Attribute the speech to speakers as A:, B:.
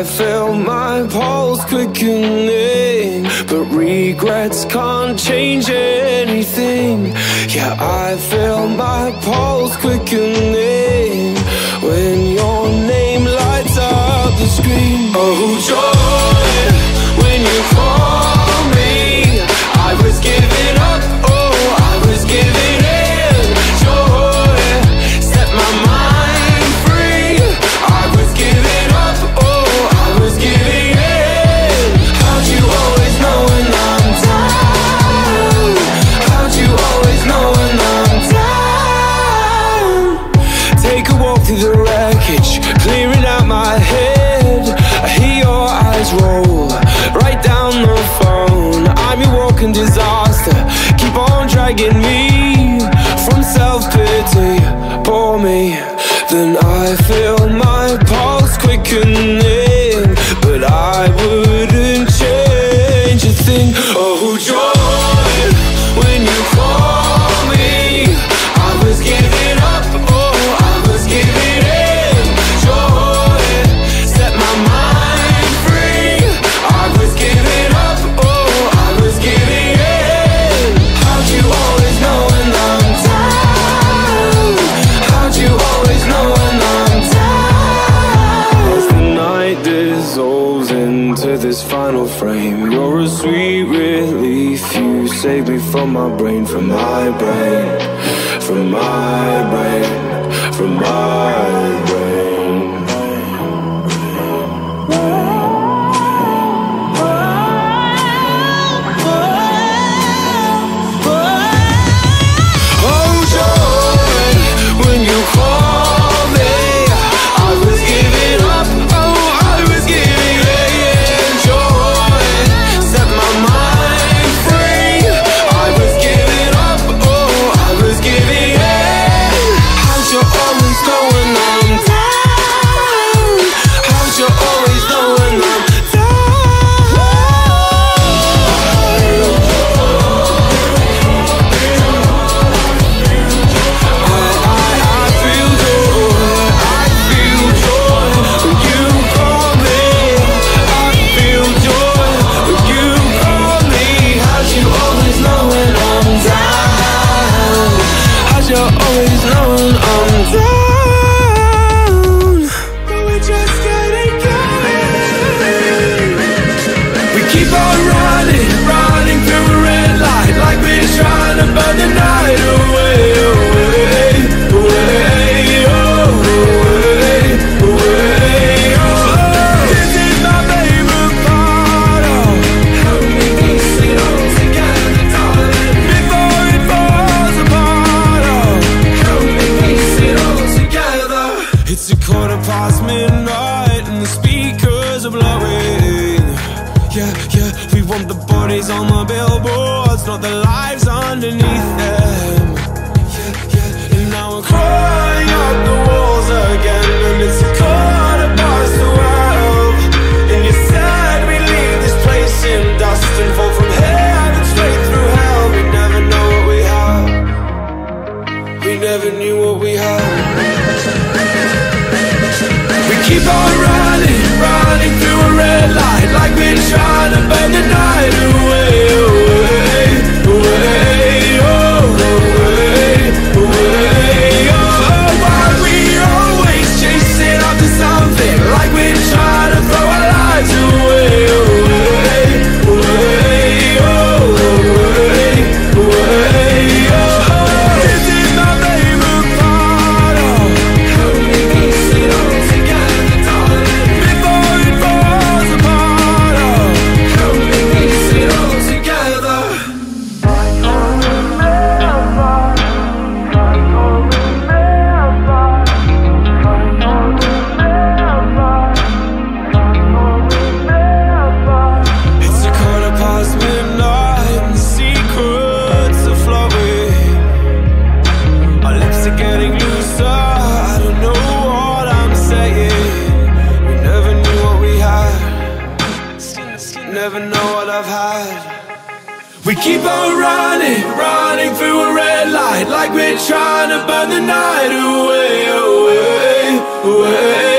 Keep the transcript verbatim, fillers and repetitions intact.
A: I feel my pulse quickening, but regrets can't change anything. Yeah, I feel my pulse quickening when your name lights up the screen. Oh, joy, when you call me, I was giving up, oh, I was giving in. Joy, set my mind free, I was giving up, oh, I was giving in. How'd you always know when I'm down? How'd you always know when I'm down? Take a walk through the wreckage, clearing out my head. I hear your eyes roll right down the phone. I'm your walking disaster, keep on dragging me from self-pity. Pour me, then I feel my pulse quickening, but I wouldn't change a thing. Oh, joy, when you call me, I was giving up, oh, I was giving in. Joy, set my mind free, I was giving up, oh, I was giving in. How'd you always know when I'm down? How'd you always know when I'm down? As the night dissolves into this final frame, you're a sweet relief. You save me from my brain, from my brain, from my brain, from my brain. Oh, joy, when you call me, I was giving up, oh, I was giving in. Joy, set my mind free, I was giving up, oh, I was giving in. How'd you always know when I'm down? How'd you always know when I'm down? I, I feel joy, I feel joy when you call me. I feel joy when you call me. How'd you always know when I'm down? How'd you always know when I'm down? But we're just getting going. We keep on running, running through a red light, like we're trying to burn the night away, away, away, oh, away, away, oh. This is my favorite part, oh. Help me piece it all together, darling, before it falls apart, oh. Help me piece it all together. It's a quarter past midnight and the speakers are blowing. Yeah, yeah, we want the bodies on the billboards, not the lives underneath them. Yeah, yeah, and now we're crawling up the walls again, and it's a quarter past twelve. And you said we leave this place in dust and fall from heaven straight through hell. We never know what we have, we never knew what we had. We keep on running, running through a red light, like we're trying to burn the night away, away, away, oh, away, away, oh. Why we always chasing after something, like we're trying to throw our lives away, away, away, oh, away, away, oh. This is my favorite part, oh. Help me piece it all together, darling, before it falls apart, oh. Help me piece it all together. It's a quarter past midnight and the secrets are flowing. Our lips are getting looser, I don't know what I'm saying. We never knew what we had, never know what I've had. We keep on running, running through a red light, like we're trying to burn the night away, away, away.